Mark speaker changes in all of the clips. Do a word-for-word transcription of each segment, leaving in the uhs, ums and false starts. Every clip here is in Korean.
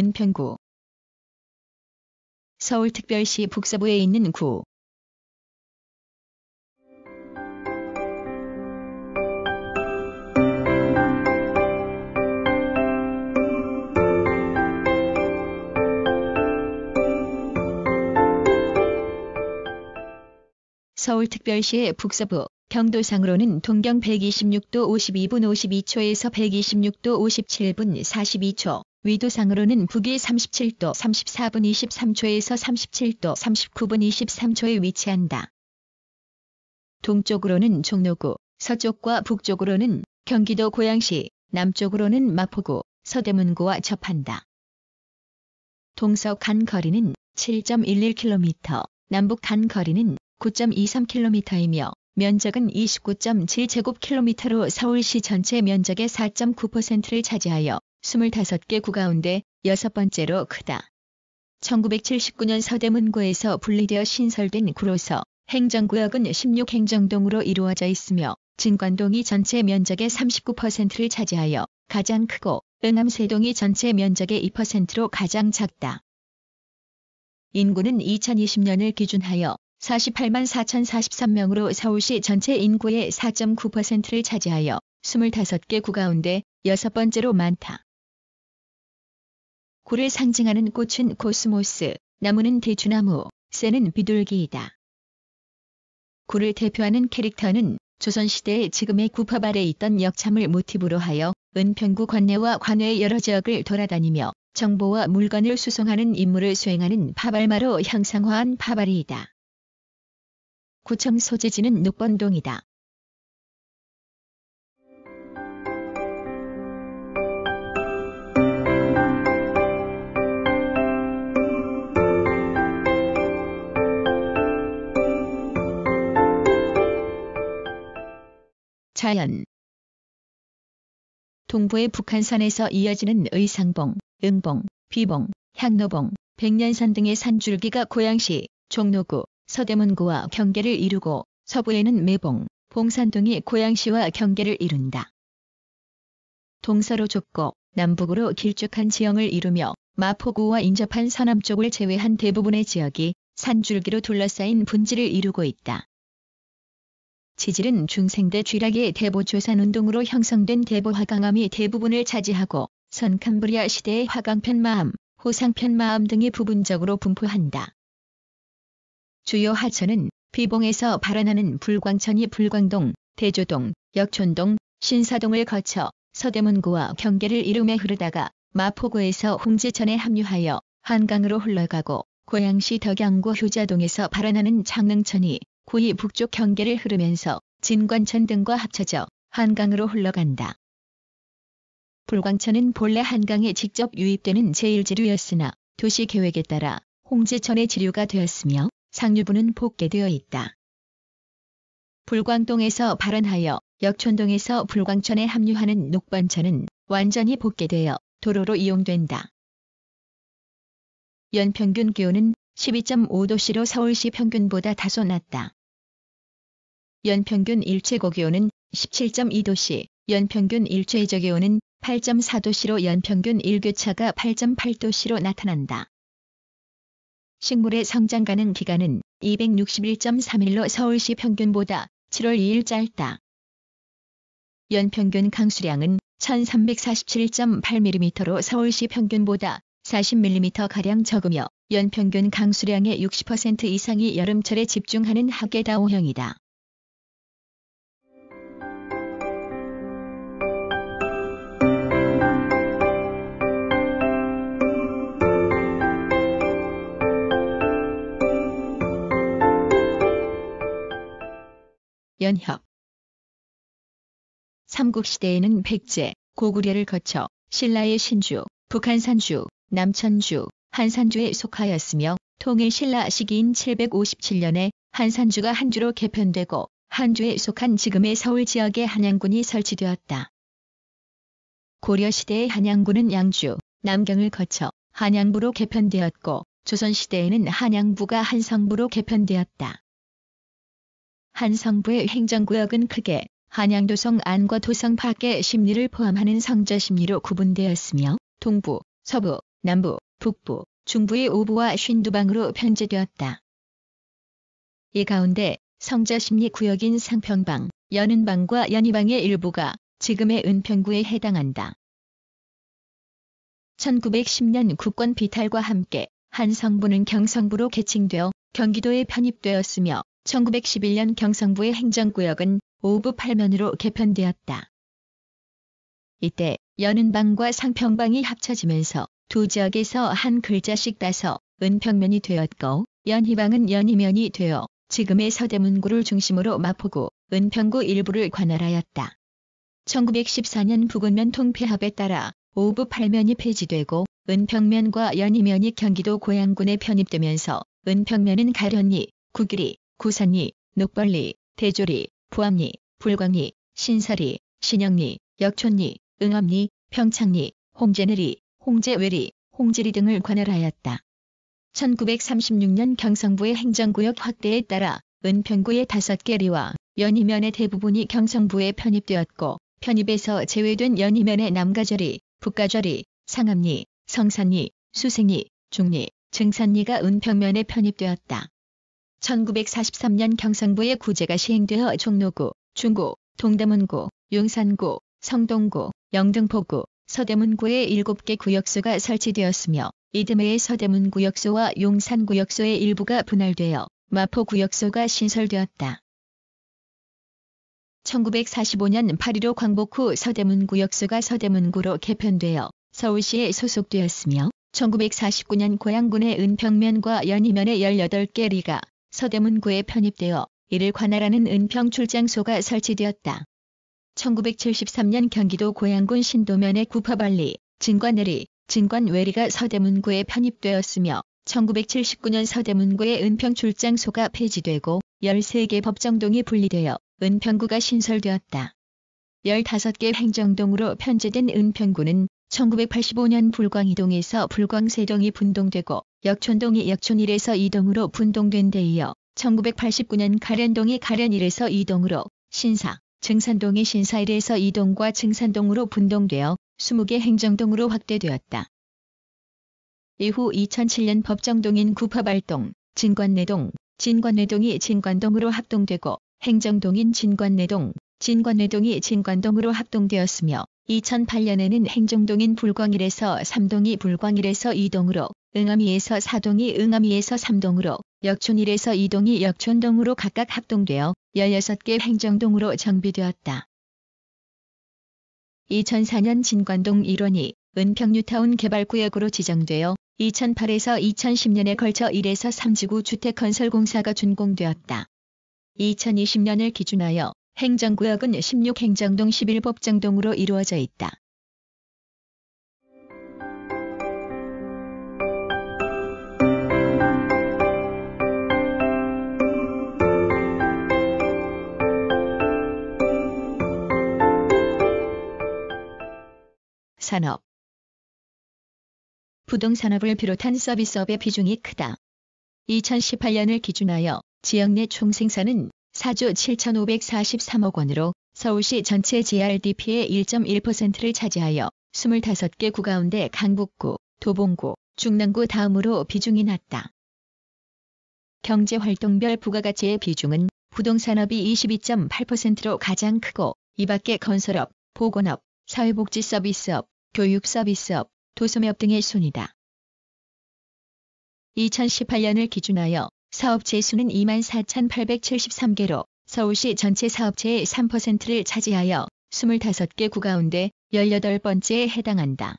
Speaker 1: 은평구. 서울특별시 북서부에 있는 구. 서울특별시의 북서부, 경도상으로는 동경 백이십육 도 오십이 분 오십이 초에서 백이십육 도 오십칠 분 사십이 초, 위도상으로는 북위 삼십칠 도 삼십사 분 이십삼 초에서 삼십칠 도 삼십구 분 이십삼 초에 위치한다. 동쪽으로는 종로구, 서쪽과 북쪽으로는 경기도 고양시, 남쪽으로는 마포구, 서대문구와 접한다. 동서 간 거리는 칠 점 일일 킬로미터, 남북 간 거리는 구 점 이삼 킬로미터이며 면적은 이십구 점 칠 제곱킬로미터로 서울시 전체 면적의 사 점 구 퍼센트를 차지하여 이십오 개 구 가운데 여섯 번째로 크다. 천구백칠십구 년 서대문구에서 분리되어 신설된 구로서 행정구역은 십육 행정동으로 이루어져 있으며 진관동이 전체 면적의 삼십구 퍼센트를 차지하여 가장 크고 응암세동이 전체 면적의 이 퍼센트로 가장 작다. 인구는 이천이십 년을 기준하여 사십팔만 사천사십삼 명으로 서울시 전체 인구의 사 점 구 퍼센트를 차지하여 이십오 개 구 가운데 여섯 번째로 많다. 구를 상징하는 꽃은 코스모스, 나무는 대추나무, 새는 비둘기이다. 구를 대표하는 캐릭터는 조선시대의 지금의 구팝 아래 있던 역참을 모티브로 하여 은평구 관내와 관외의 여러 지역을 돌아다니며 정보와 물건을 수송하는 임무를 수행하는 파발마로 형상화한 파발이이다. 구청 소재지는 녹번동이다. 자연. 동부의 북한산에서 이어지는 의상봉, 응봉, 비봉, 향로봉, 백년산 등의 산줄기가 고양시, 종로구, 서대문구와 경계를 이루고 서부에는 매봉, 봉산 등이 고양시와 경계를 이룬다. 동서로 좁고 남북으로 길쭉한 지형을 이루며 마포구와 인접한 서남쪽을 제외한 대부분의 지역이 산줄기로 둘러싸인 분지를 이루고 있다. 지질은 중생대 쥐락의 대보조산 운동으로 형성된 대보화강암이 대부분을 차지하고 선캄브리아 시대의 화강편마암, 호상편마암 등이 부분적으로 분포한다. 주요 하천은 비봉에서 발원하는 불광천이 불광동, 대조동, 역촌동, 신사동을 거쳐 서대문구와 경계를 이루며 흐르다가 마포구에서 홍제천에 합류하여 한강으로 흘러가고 고양시 덕양구 효자동에서 발원하는 장릉천이 구리 북쪽 경계를 흐르면서 진관천 등과 합쳐져 한강으로 흘러간다. 불광천은 본래 한강에 직접 유입되는 제일지류였으나 도시계획에 따라 홍제천의 지류가 되었으며 상류부는 복개되어 있다. 불광동에서 발원하여 역촌동에서 불광천에 합류하는 녹번천은 완전히 복개되어 도로로 이용된다. 연평균 기온은 십이 점 오 도씨로 서울시 평균보다 다소 낮다. 연평균 일최고기온은 십칠 점 이 도씨, 연평균 일최저기온은 팔 점 사 도씨로 연평균 일교차가 팔 점 팔 도씨로 나타난다. 식물의 성장 가능 기간은 이백육십일 점 삼 일로 서울시 평균보다 칠월 이일 짧다. 연평균 강수량은 천삼백사십칠 점 팔 밀리미터로 서울시 평균보다 사십 밀리미터가량 적으며 연평균 강수량의 육십 퍼센트 이상이 여름철에 집중하는 하계다오형이다. 연협. 삼국시대에는 백제, 고구려를 거쳐 신라의 신주, 북한산주, 남천주, 한산주에 속하였으며 통일신라 시기인 칠백오십칠 년에 한산주가 한주로 개편되고 한주에 속한 지금의 서울 지역에 한양군이 설치되었다. 고려시대의 한양군은 양주, 남경을 거쳐 한양부로 개편되었고 조선시대에는 한양부가 한성부로 개편되었다. 한성부의 행정구역은 크게 한양도성 안과 도성 밖의 십리를 포함하는 성저십리로 구분되었으며 동부, 서부, 남부, 북부, 중부의 오부와 오십이 방으로 편제되었다. 이 가운데 성자심리구역인 상평방, 연은방과 연희방의 일부가 지금의 은평구에 해당한다. 천구백십 년 국권 비탈과 함께 한 성부는 경성부로 개칭되어 경기도에 편입되었으며 천구백십일 년 경성부의 행정구역은 오부 팔 면으로 개편되었다. 이때 연은방과 상평방이 합쳐지면서 두 지역에서 한 글자씩 따서 은평면이 되었고 연희방은 연희면이 되어 지금의 서대문구를 중심으로 마포구, 은평구 일부를 관할하였다. 천구백십사 년 부근면 통폐합에 따라 오부 팔 면이 폐지되고 은평면과 연희면이 경기도 고양군에 편입되면서 은평면은 가련리, 구길리, 구산리, 녹벌리, 대조리, 부암리, 불광리, 신설리, 신영리, 역촌리, 응암리, 평창리, 홍제내리, 홍제외리, 홍지리 등을 관할하였다. 천구백삼십육 년 경성부의 행정구역 확대에 따라 은평구의 다섯 개 리와 연희면의 대부분이 경성부에 편입되었고 편입에서 제외된 연희면의 남가절리, 북가절리, 상암리, 성산리, 수생리, 중리, 증산리가 은평면에 편입되었다. 천구백사십삼 년 경성부의 구제가 시행되어 종로구, 중구, 동대문구, 용산구, 성동구, 영등포구, 서대문구에 일곱 개 구역소가 설치되었으며 이듬해에 서대문구역소와 용산구역소의 일부가 분할되어 마포구역소가 신설되었다. 천구백사십오 년 팔 일오 광복 후 서대문구역소가 서대문구로 개편되어 서울시에 소속되었으며 천구백사십구 년 고양군의 은평면과 연희면의 열여덟 개 리가 서대문구에 편입되어 이를 관할하는 은평출장소가 설치되었다. 천구백칠십삼 년 경기도 고양군 신도면의 구파발리, 진관내리, 진관외리가 서대문구에 편입되었으며 천구백칠십구 년 서대문구의 은평출장소가 폐지되고 열세 개 법정동이 분리되어 은평구가 신설되었다. 열다섯 개 행정동으로 편제된 은평구는 천구백팔십오 년 불광이동에서 불광세동이 분동되고 역촌동이 역촌 일에서 이 동으로 분동된 데 이어 천구백팔십구 년 가련동이 가련 일에서 이 동으로 신사, 증산동이 신사 일에서 이 동과 증산동으로 분동되어 이십 개 행정동으로 확대되었다. 이후 이천칠 년 법정동인 구파발동, 진관내동, 진관내동이 진관동으로 합동되고 행정동인 진관내동, 진관내동이 진관동으로 합동되었으며 이천팔 년에는 행정동인 불광일에서 삼 동이 불광일에서 이 동으로, 응암이에서 사 동이 응암이에서 삼 동으로, 역촌일에서 이 동이 역촌동으로 각각 합동되어 열여섯 개 행정동으로 정비되었다. 이천사 년 진관동 일원이 은평뉴타운 개발구역으로 지정되어 이천팔에서 이천십 년에 걸쳐 일에서 삼 지구 주택건설공사가 준공되었다. 이천이십 년을 기준하여 행정구역은 십육 행정동 십일 법정동으로 이루어져 있다. 산업. 부동산업을 비롯한 서비스업의 비중이 크다. 이천십팔 년을 기준하여 지역 내 총생산은 사조 칠천오백사십삼억 원으로 서울시 전체 지알디피의 일 점 일 퍼센트를 차지하여 이십오 개 구 가운데 강북구, 도봉구, 중랑구 다음으로 비중이 낮다. 경제활동별 부가가치의 비중은 부동산업이 이십이 점 팔 퍼센트로 가장 크고 이밖에 건설업, 보건업, 사회복지 서비스업, 교육 서비스업, 도소매업 등의 순이다. 이천십팔 년을 기준하여 사업체 수는 이만 사천팔백칠십삼 개로 서울시 전체 사업체의 삼 퍼센트를 차지하여 이십오 개 구 가운데 열여덟 번째에 해당한다.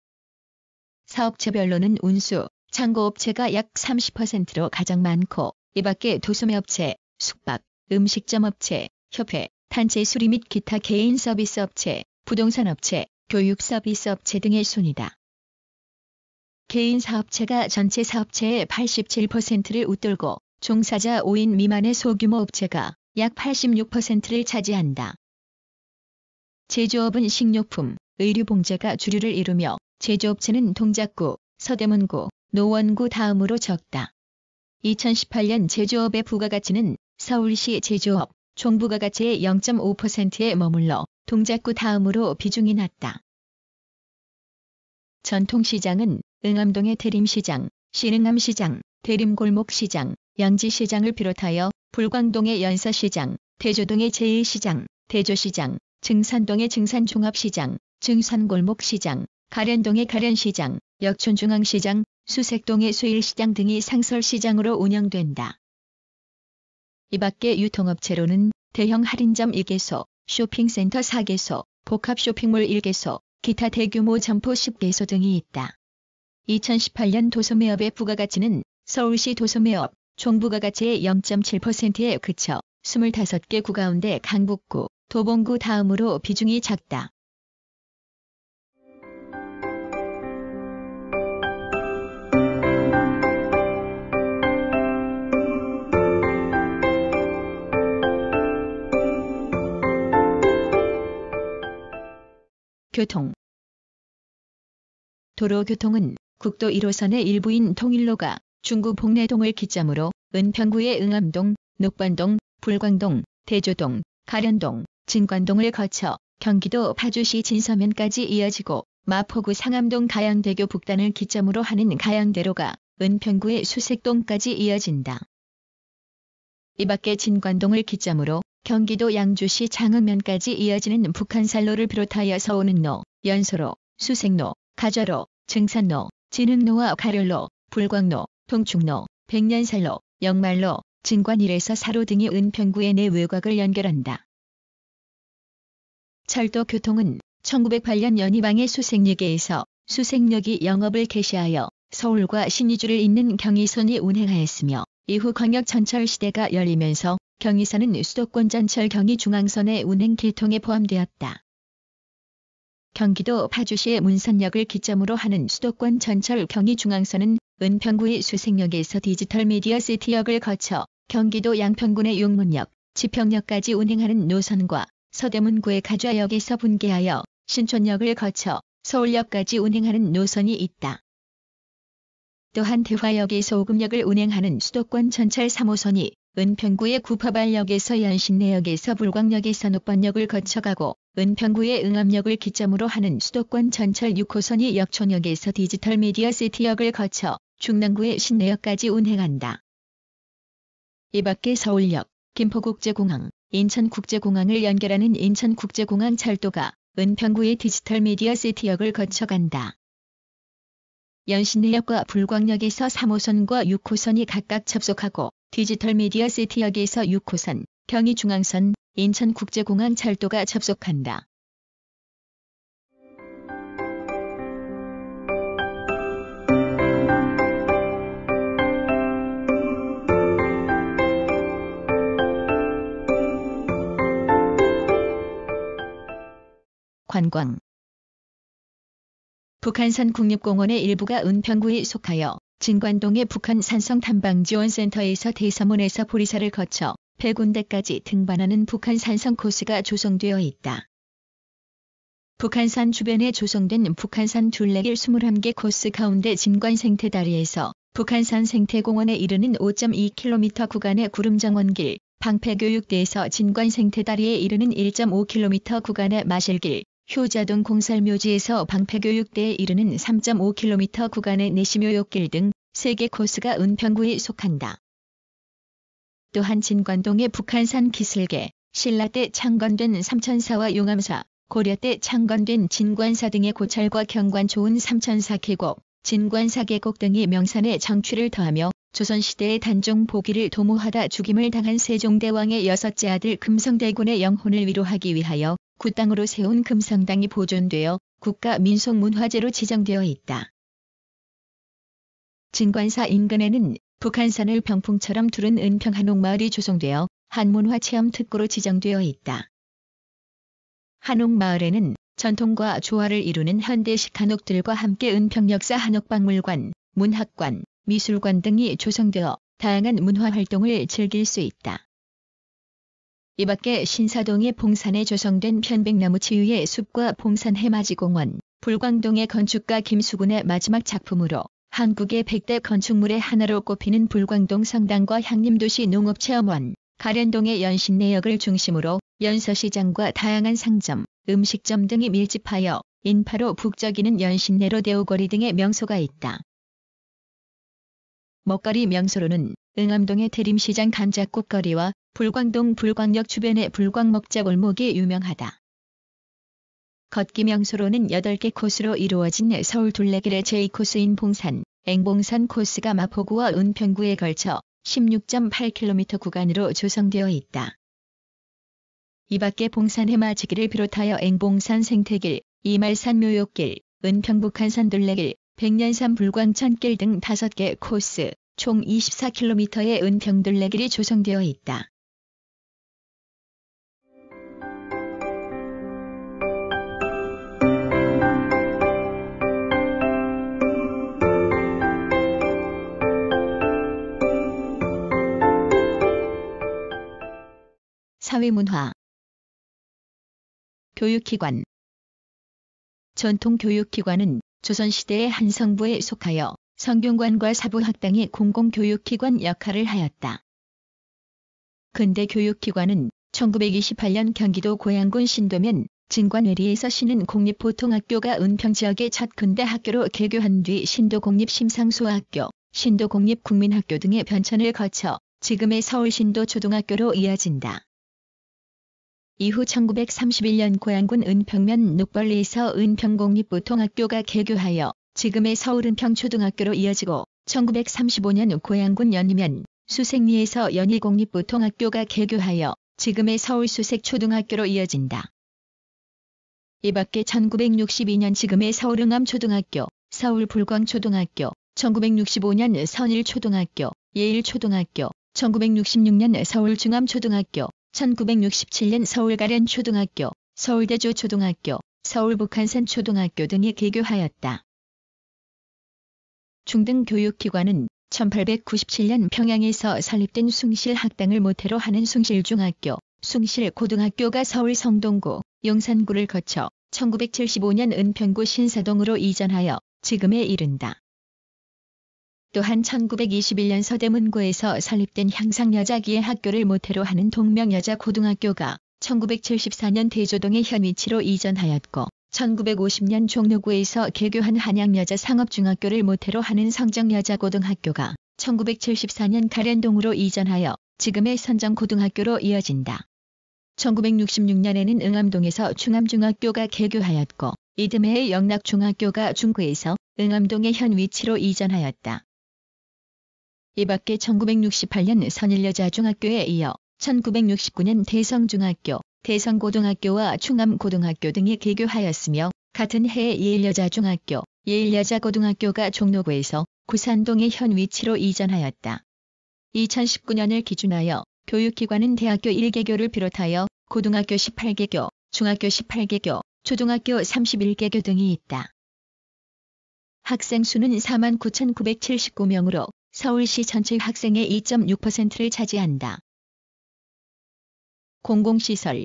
Speaker 1: 사업체별로는 운수, 창고업체가 약 삼십 퍼센트로 가장 많고 이밖에 도소매업체, 숙박, 음식점업체, 협회, 단체 수리 및 기타 개인 서비스업체, 부동산업체, 교육 서비스업체 등의 순이다. 개인 사업체가 전체 사업체의 팔십칠 퍼센트를 웃돌고 종사자 오 인 미만의 소규모 업체가 약 팔십육 퍼센트를 차지한다. 제조업은 식료품, 의류봉제가 주류를 이루며 제조업체는 동작구, 서대문구, 노원구 다음으로 적다. 이천십팔 년 제조업의 부가가치는 서울시 제조업 총부가가치의 영 점 오 퍼센트에 머물러 동작구 다음으로 비중이 낮다. 전통시장은 응암동의 대림시장, 신흥암시장, 대림골목시장, 양지시장을 비롯하여 불광동의 연서시장, 대조동의 제일시장, 대조시장, 증산동의 증산종합시장, 증산골목시장, 가련동의 가련시장, 역촌중앙시장, 수색동의 수일시장 등이 상설시장으로 운영된다. 이 밖에 유통업체로는 대형 할인점 일 개소, 쇼핑센터 사 개소, 복합쇼핑몰 일 개소, 기타 대규모 점포 십 개소 등이 있다. 이천십팔 년 도소매업의 부가가치는 서울시 도소매업 총 부가가치의 영 점 칠 퍼센트에 그쳐 이십오 개 구 가운데 강북구, 도봉구 다음으로 비중이 작다. 교통. 도로교통은 국도 일 호선의 일부인 통일로가 중구 복내동을 기점으로 은평구의 응암동, 녹반동, 불광동, 대조동, 가련동, 진관동을 거쳐 경기도 파주시 진서면까지 이어지고 마포구 상암동 가양대교 북단을 기점으로 하는 가양대로가 은평구의 수색동까지 이어진다. 이 밖에 진관동을 기점으로 경기도 양주시 장흥면까지 이어지는 북한살로를 비롯하여 서운은로, 연소로, 수색로, 가저로, 증산로, 진흥로와 가련로, 불광로, 동축로, 백년살로, 영말로, 진관 일에서 사로 등이 은평구의 내 외곽을 연결한다. 철도 교통은 천구백팔 년 연희방의 수색역에서 수색역이 영업을 개시하여 서울과 신의주를 잇는 경의선이 운행하였으며 이후 광역전철 시대가 열리면서 경의선은 수도권 전철 경의중앙선의 운행 계통에 포함되었다. 경기도 파주시의 문선역을 기점으로 하는 수도권 전철 경의중앙선은 은평구의 수색역에서 디지털 미디어 시티역을 거쳐 경기도 양평군의 용문역, 지평역까지 운행하는 노선과 서대문구의 가좌역에서 분개하여 신촌역을 거쳐 서울역까지 운행하는 노선이 있다. 또한 대화역에서 오금역을 운행하는 수도권 전철 삼 호선이 은평구의 구파발역에서 연신내역에서 불광역에서 녹반역을 거쳐가고 은평구의 응암역을 기점으로 하는 수도권 전철 육 호선이 역촌역에서 디지털 미디어 시티역을 거쳐 중랑구의 신내역까지 운행한다. 이 밖에 서울역, 김포국제공항, 인천국제공항을 연결하는 인천국제공항 철도가 은평구의 디지털 미디어 시티역을 거쳐간다. 연신내역과 불광역에서 삼 호선과 육 호선이 각각 접속하고 디지털 미디어 시티역에서 육 호선, 경의중앙선, 인천국제공항 철도가 접속한다. 관광. 북한산 국립공원의 일부가 은평구에 속하여 진관동의 북한 산성 탐방지원센터에서 대서문에서 보리사를 거쳐 백 군데까지 등반하는 북한 산성 코스가 조성되어 있다. 북한산 주변에 조성된 북한산 둘레길 이십일 개 코스 가운데 진관 생태다리에서 북한산 생태공원에 이르는 오 점 이 킬로미터 구간의 구름정원길, 방패교육대에서 진관 생태다리에 이르는 일 점 오 킬로미터 구간의 마실길, 효자동 공설묘지에서 방패교육대에 이르는 삼 점 오 킬로미터 구간의 내시묘역길 등 세 개 코스가 은평구에 속한다. 또한 진관동의 북한산 기슭에 신라 때 창건된 삼천사와 용암사, 고려 때 창건된 진관사 등의 고찰과 경관 좋은 삼천사 계곡, 진관사 계곡 등이 명산에 정취를 더하며 조선시대의 단종 보기를 도모하다 죽임을 당한 세종대왕의 여섯째 아들 금성대군의 영혼을 위로하기 위하여 구 땅으로 세운 금성당이 보존되어 국가민속문화재로 지정되어 있다. 진관사 인근에는 북한산을 병풍처럼 두른 은평 한옥마을이 조성되어 한문화체험 특구로 지정되어 있다. 한옥마을에는 전통과 조화를 이루는 현대식 한옥들과 함께 은평 역사 한옥박물관, 문학관, 미술관 등이 조성되어 다양한 문화활동을 즐길 수 있다. 이 밖에 신사동의 봉산에 조성된 편백나무 치유의 숲과 봉산 해맞이공원, 불광동의 건축가 김수근의 마지막 작품으로 한국의 백 대 건축물의 하나로 꼽히는 불광동 성당과 향림도시 농업체험원, 가련동의 연신내역을 중심으로 연서시장과 다양한 상점, 음식점 등이 밀집하여 인파로 북적이는 연신내로 대오거리 등의 명소가 있다. 먹거리 명소로는 응암동의 대림시장 감자꽃거리와 불광동 불광역 주변의 불광먹자골목이 유명하다. 걷기 명소로는 여덟 개 코스로 이루어진 서울 둘레길의 제이 코스인 봉산, 앵봉산 코스가 마포구와 은평구에 걸쳐 십육 점 팔 킬로미터 구간으로 조성되어 있다. 이 밖에 봉산 해맞이길을 비롯하여 앵봉산 생태길, 이말산 묘욕길, 은평북한산 둘레길, 백년산 불광천길 등 다섯 개 코스, 총 이십사 킬로미터의 은평둘레길이 조성되어 있다. 사회문화 교육기관 전통교육기관은 조선시대의 한 성부에 속하여 성균관과 사부학당이 공공교육기관 역할을 하였다. 근대 교육기관은 천구백이십팔 년 경기도 고양군 신도면 진관외리에서 신은 공립보통학교가 은평지역의 첫 근대 학교로 개교한 뒤 신도공립심상수학교, 신도공립국민학교 등의 변천을 거쳐 지금의 서울 신도초등학교로 이어진다. 이후 천구백삼십일 년 고양군 은평면 눅벌리에서 은평공립보통학교가 개교하여 지금의 서울 은평초등학교로 이어지고 천구백삼십오 년 고양군 연희면 수색리에서 연희공립보통학교가 개교하여 지금의 서울 수색초등학교로 이어진다. 이 밖에 천구백육십이 년 지금의 서울 응암초등학교, 서울 불광초등학교, 천구백육십오 년 선일초등학교, 예일초등학교, 천구백육십육 년 서울중암초등학교, 천구백육십칠 년 서울가련초등학교, 서울대조초등학교, 서울북한산초등학교 등이 개교하였다. 중등교육기관은 천팔백구십칠 년 평양에서 설립된 숭실학당을 모태로 하는 숭실중학교, 숭실고등학교가 서울 성동구, 용산구를 거쳐 천구백칠십오 년 은평구 신사동으로 이전하여 지금에 이른다. 또한 천구백이십일 년 서대문구에서 설립된 향상여자기의 학교를 모태로 하는 동명여자고등학교가 천구백칠십사 년 대조동의 현 위치로 이전하였고 천구백오십 년 종로구에서 개교한 한양여자상업중학교를 모태로 하는 성정여자고등학교가 천구백칠십사 년 가련동으로 이전하여 지금의 선정고등학교로 이어진다. 천구백육십육 년에는 응암동에서 중암중학교가 개교하였고 이듬해의 영락중학교가 중구에서 응암동의 현 위치로 이전하였다. 이 밖에 천구백육십팔 년 선일여자중학교에 이어 천구백육십구 년 대성중학교, 대성고등학교와 충암고등학교 등이 개교하였으며 같은 해에 예일여자중학교, 예일여자고등학교가 종로구에서 구산동의 현 위치로 이전하였다. 이천십구 년을 기준하여 교육기관은 대학교 일 개교를 비롯하여 고등학교 십팔 개교, 중학교 십팔 개교, 초등학교 삼십일 개교 등이 있다. 학생 수는 사만 구천구백칠십구 명으로 서울시 전체 학생의 이 점 육 퍼센트를 차지한다. 공공시설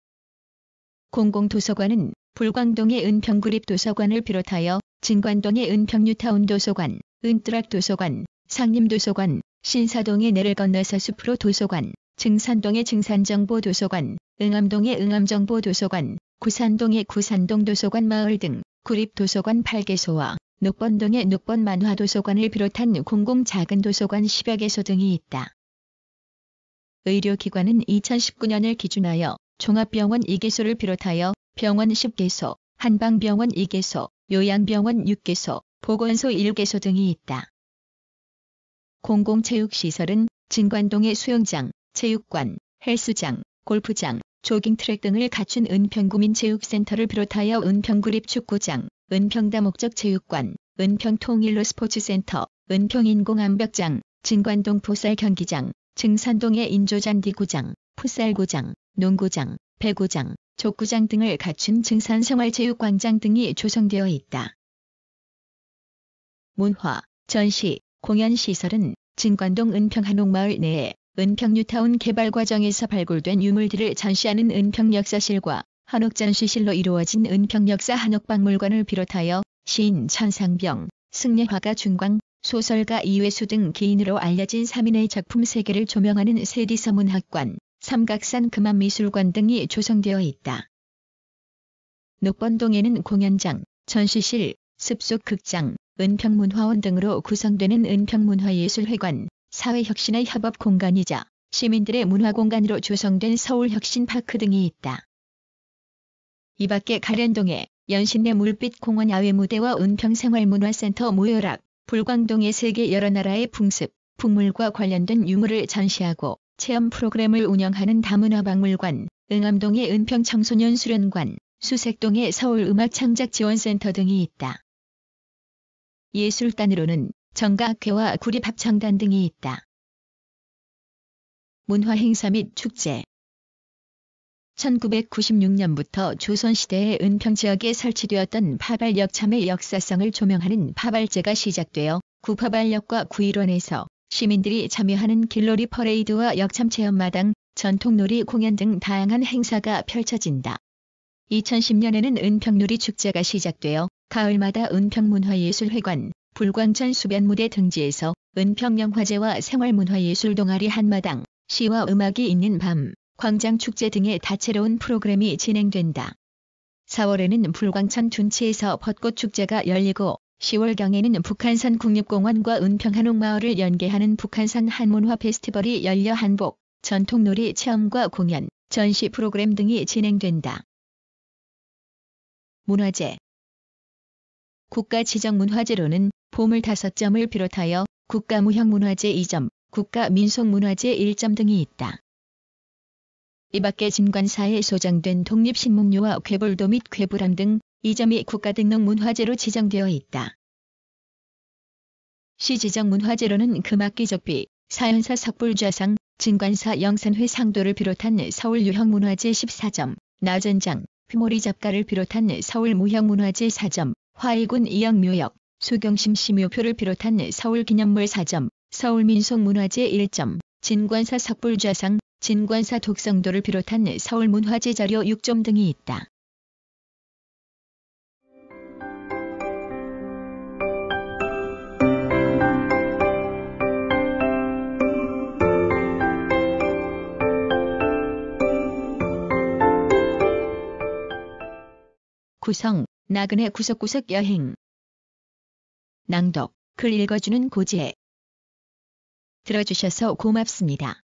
Speaker 1: 공공도서관은 불광동의 은평구립도서관을 비롯하여 진관동의 은평뉴타운 도서관, 은뚜락도서관, 상림도서관, 신사동의 내를 건너서 숲으로 도서관, 증산동의 증산정보도서관, 응암동의 응암정보도서관, 구산동의 구산동도서관 마을 등 구립도서관 팔 개소와 녹번동의 녹번만화도서관을 비롯한 공공 작은 도서관 십여 개소 등이 있다. 의료기관은 이천십구 년을 기준하여 종합병원 두 개소를 비롯하여 병원 십 개소, 한방병원 두 개소, 요양병원 육 개소, 보건소 일 개소 등이 있다. 공공체육시설은 진관동의 수영장, 체육관, 헬스장, 골프장, 조깅트랙 등을 갖춘 은평구민체육센터를 비롯하여 은평구립축구장, 은평다목적체육관, 은평통일로 스포츠센터, 은평인공암벽장, 진관동 풋살경기장, 증산동의 인조잔디구장, 풋살구장, 농구장, 배구장, 족구장 등을 갖춘 증산생활체육광장 등이 조성되어 있다. 문화, 전시, 공연시설은 진관동 은평한옥마을 내에 은평뉴타운 개발 과정에서 발굴된 유물들을 전시하는 은평역사실과 한옥전시실로 이루어진 은평역사 한옥박물관을 비롯하여 시인 천상병, 승려화가 준광, 소설가 이회수 등 기인으로 알려진 삼인의 작품 세계를 조명하는 세디서문학관, 삼각산 금암미술관 등이 조성되어 있다. 녹번동에는 공연장, 전시실, 습속 극장, 은평문화원 등으로 구성되는 은평문화예술회관, 사회혁신의 협업 공간이자 시민들의 문화공간으로 조성된 서울혁신파크 등이 있다. 이 밖에 가련동에 연신내 물빛공원 야외무대와 은평생활문화센터 모여락, 불광동의 세계 여러 나라의 풍습, 풍물과 관련된 유물을 전시하고 체험 프로그램을 운영하는 다문화박물관, 응암동의 은평청소년수련관, 수색동의 서울음악창작지원센터 등이 있다. 예술단으로는 정가학회와 구립합창단 등이 있다. 문화행사 및 축제. 천구백구십육 년부터 조선시대의 은평지역에 설치되었던 파발역참의 역사성을 조명하는 파발제가 시작되어 구파발역과 구일원에서 시민들이 참여하는 길놀이 퍼레이드와 역참체험마당, 전통놀이 공연 등 다양한 행사가 펼쳐진다. 이천십 년에는 은평놀이 축제가 시작되어 가을마다 은평문화예술회관, 불광천 수변무대 등지에서 은평영화제와 생활문화예술 동아리 한마당, 시와 음악이 있는 밤, 광장축제 등의 다채로운 프로그램이 진행된다. 사월에는 불광천 둔치에서 벚꽃축제가 열리고 시월경에는 북한산 국립공원과 은평한옥마을을 연계하는 북한산 한문화 페스티벌이 열려 한복, 전통놀이 체험과 공연, 전시 프로그램 등이 진행된다. 문화재. 국가지정문화재로는 보물 다섯 점을 비롯하여 국가무형문화재 이 점, 국가민속문화재 일 점 등이 있다. 이 밖에 진관사에 소장된 독립신문료와 궤불도 및 궤불함 등 이 점이 국가등록문화재로 지정되어 있다. 시지정문화재로는 금악기적비, 사연사 석불좌상, 진관사 영산회 상도를 비롯한 서울유형문화재 십사 점, 나전장, 휘모리 잡가를 비롯한 서울무형문화재 사 점, 화이군 이영묘역, 수경심 시묘표를 비롯한 서울기념물 사 점, 서울민속문화재 일 점, 진관사 석불좌상, 진관사 독성도를 비롯한 서울문화재 자료 육 점 등이 있다. 구성, 나그네 구석구석 여행. 낭독, 글 읽어주는 고지혜. 들어주셔서 고맙습니다.